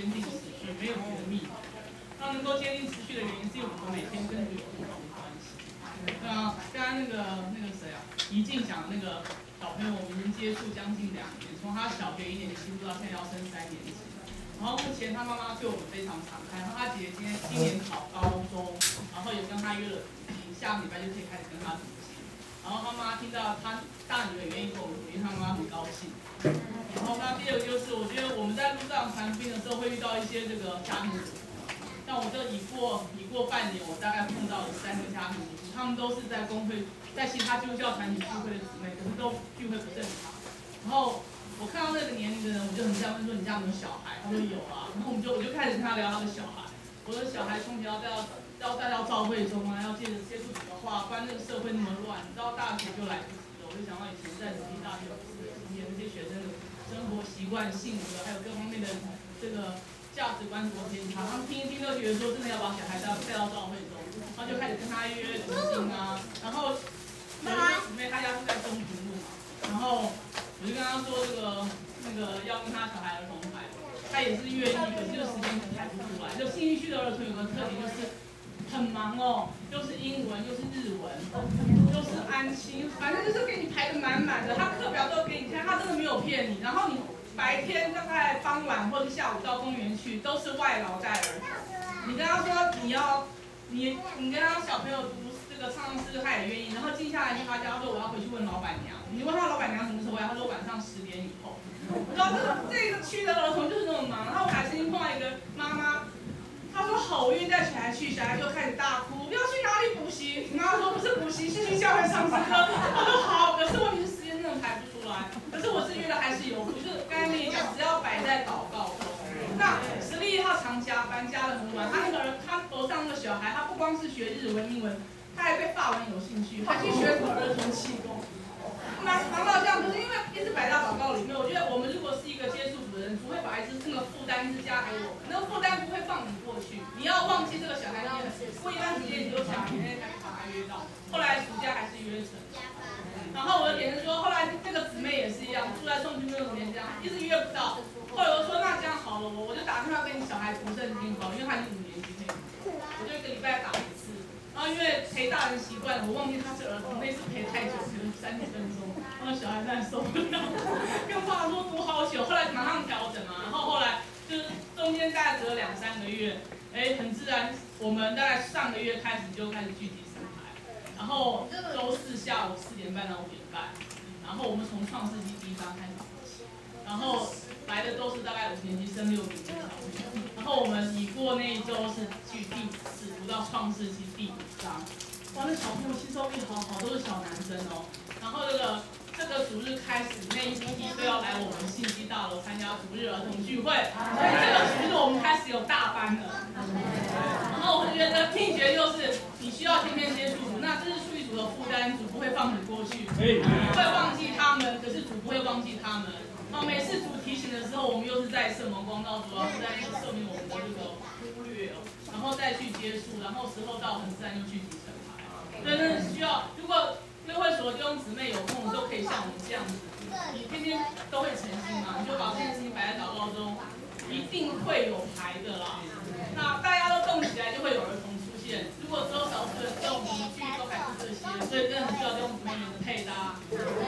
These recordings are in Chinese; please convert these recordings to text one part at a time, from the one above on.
坚定持续，没有别的秘密。它能够坚定持续的原因，是因为我们每天跟主有很好的关系。对啊，刚刚那个谁啊，怡静讲的那个小朋友，我们已经接触将近2年，从他小学1年级到现在要升3年级。然后目前他妈妈对我们非常敞开，然后他姐姐今年考高中，然后也跟他约了读经，下个礼拜就可以开始跟他读经。然后他妈听到他大女儿愿意跟我们读经，他妈妈很高兴。然后那第二个就是，我觉得我们在路上传福音的时候会遇到一些这个家庭主妇，像我这已过半年，我大概碰到了3个家庭主妇，他们都是在公会，在其他基督教团体聚会的姊妹，可是都聚会不正常。然后我看到那个年龄的人，我就很这样问说：“你家有没有小孩？”他说有啊。然后我就开始跟他聊他的小孩。我的小孩从小要带到教会中啊，要接触主的话，不然那个社会那么乱，你到大学就来不及了。我就想到以前在慈济大学那些学生的生活习惯、性格，还有各方面的这个价值观多偏差，他们听一听都觉得说真的要把小孩带到教会中，然后就开始跟他约读经啊。然后有一个姊妹，她家是在中平路嘛，然后我就跟他说那个要跟他小孩儿童排，他也是愿意，可是就时间排不出来。就信义区的儿童有个特点就是很忙哦，又是英文又是日文，又是安亲，反正就是给你排得满满的。他课表都给你看，他真的没有骗你。然后你白天大概傍晚或者下午到公园去，都是外劳带儿童。你跟他说你跟他小朋友读这个唱诗，他也愿意。然后静下来去他家说我要回去问老板娘。你问他老板娘什么时候回来，他说晚上10点以后。然后这个区的儿童就是那么忙。然后我还曾经碰到一个妈妈，她说好，我愿意带小孩去，小孩就开始大哭，要去哪里补习？妈妈说不是补习，是去教会上诗歌。她说好，可是问题是时间真的排不出来。可是我是约的还是有，就是刚才跟你讲，只要摆在祷告中。那11号常加班，加得很晚。他楼上那个小孩，他不光是学日文、英文，他还对法文有兴趣，还去学儿童气功。忙到这样，可是因为一直摆在祷告里面，我觉得我们如果是一个接触主的人，主会把那个负担一直加给我们，那个负担不会放你过去。你要忘记这个小孩，过一段时间你就想，你再把他约到。后来暑假还是约成。然后我的点是说，后来这个姊妹也是一样，住在宋军那5年这样，一直约不到。后来我说那这样好了，我就打电话跟你小孩读圣经好，因为他已经5年级可以读，我就1个礼拜打1次。然后因为陪大人习惯了，我忘记他是儿童，那次陪太久，可能30分钟，然后小孩真的受不了，跟爸爸说读好久，后来马上调整嘛。然后后来就是中间大概隔了2、3个月，很自然，我们大概上个月开始就开始聚集生牌，然后周4下午4点半到5点半，然后我们从创世纪第1章开始读起，然后来的都是大概5年级升6年级的小朋友，然后我们已过那一周是去第4读到创世纪第5章，哇，那小朋友吸收力好好，都是小男生哦。然后这个主日开始那一批都要来我们信息大楼参加主日儿童聚会，所以这个主日我们开始有大班了。然后我觉得秘诀就是你需要天天接触主，那这是属于主的负担，主不会放你过去，不会忘记他们，可是主不会忘记他们。每次主提醒的时候，我们又是再次蒙光照，主要是在赦免我们的这个忽略哦，然后再去接触，然后时候到很自然就聚集成牌。所以那需要，如果约会所弟兄姊妹有空都可以像我们这样子，你天天都会诚心嘛，你就把这件事情摆在祷告中，一定会有牌的啦。那大家都动起来，就会有儿童出现。如果只有少数人动，你去都还是这些，所以真的很需要弟兄姊妹们的配搭。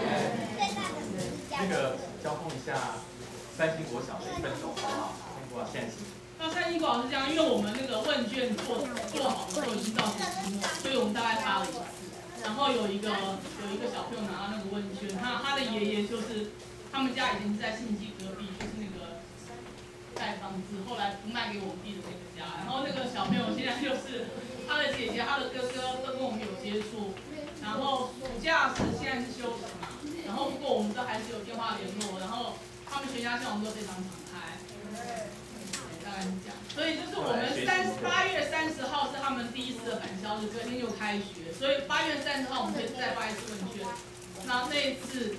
那个交通一下3星国小的1分钟，好不好？现在行。 那3星国小是这样，因为我们那个问卷做好的时候已经到学期末，所以我们大概发了1次。然后有一个小朋友拿到那个问卷，他的爷爷就是他们家以前是在信基隔壁，就是那个盖房子，后来卖给我们弟的那个家。然后那个小朋友现在就是他的姐姐、他的哥哥都跟我们有接触。然后暑假现在是休息嘛，然后不过我们都还是有电话联络，然后他们全家向我们都非常敞开。大概是这样，所以就是我们8月30号是他们第1次的返校日，隔天就开学，所以8月30号我们会再发1次问卷，然后那一次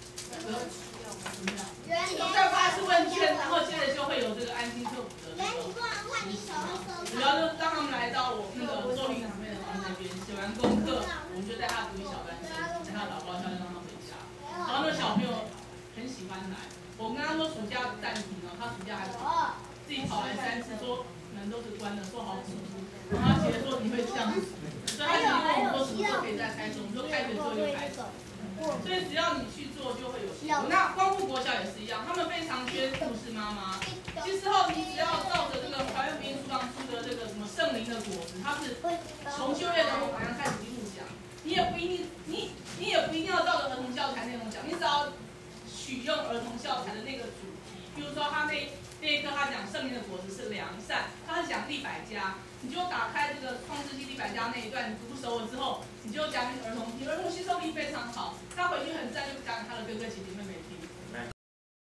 再发1次问卷，然后接着就会有这个安心特补的主要就是让他们来到我那个周林姊妹的房那边，写完功课，我们就带他读1小班，带他祷告，让他回家。然后那个小朋友很喜喜欢来。我跟他说暑假暂停了，他暑假还自己跑来3次，说门都是关的，说好恐怖。然后他姐姐说你会这样子，所以他姐姐问我说什么时候可以再开始，我们说开学之后就开始。所以只要你去做，就会有结果。那光复国小也是一样，他们非常缺护士妈妈。其实后你只要照着这个台湾民书上出的这个什么圣灵的果子，它是从就业的好像开始一路讲，你也不一定要照着儿童教材内容讲，你只要取用儿童教材的那个主题，比如说他那一课他讲圣灵的果子是良善，他是讲利百加，你就打开这个创世纪利百加那一段，你读熟了之后，你就讲给儿童听，儿童吸收力非常好，他回去很自然就讲给他的哥哥姐姐妹妹